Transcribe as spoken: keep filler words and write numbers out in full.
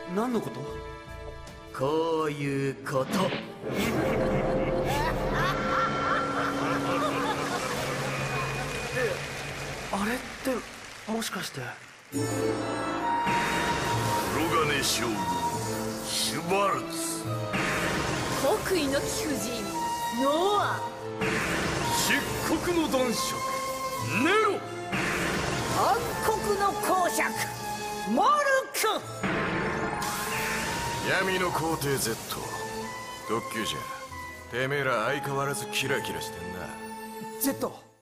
何のこと？ こういうこと。 え、あれってもしかして黒金将軍シュバルツ、 国威の貴婦人ノア、 漆黒の男爵ネロ、 暗黒の公爵モルク。 闇の皇帝 Z、 特急じゃてめえら相変わらずキラキラしてんな。 Z